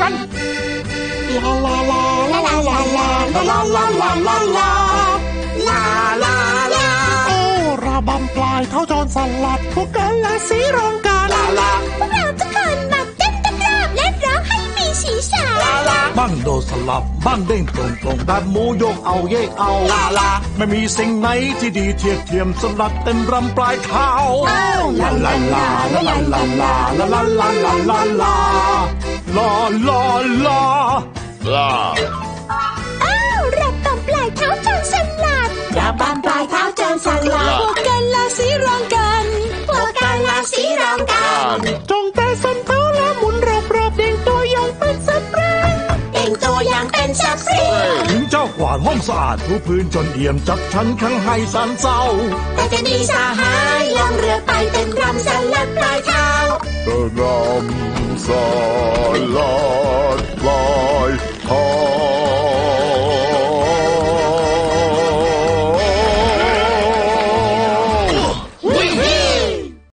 กันลาลาลาลาลาลาลาลาลาลาลาลาลาลาลาโอ้ระบำปลายเท้าโจรสลัดพวกกันและสีรองกันลาลาพวกเราทุกคนมาเต้นตะกร้าและร้องให้มีสีสันลาลาบ้างโดดสลับบ้างเด้งตรงแบบหมูโยกเอาเยกเอาลาลาไม่มีสิ่งไหนที่ดีเทียมสลัดเต็มรำปลายเท้าลาลาลาลาลาลาลาลาลาลาลาลาลาลาลาลาอ้าวระบำปลายเท้าโจรสลัดระบำปลายเท้าโจรสลัดพวกกันและสีรองกันพวกกันและสีรองกันจงแต่สันเท้าและหมุนรอบๆเด้งตัวอย่างเป็นสปริงเด้งตัวอย่างเป็นสปริงถึงเจ้ากวาดห้องสะอาดถูพื้นจนเอี่ยมจับฉันข้างให้สันเศร้าแต่จะดีสหายลงเรือไปเต้นรำสลัดปลายเท้ารำสลัด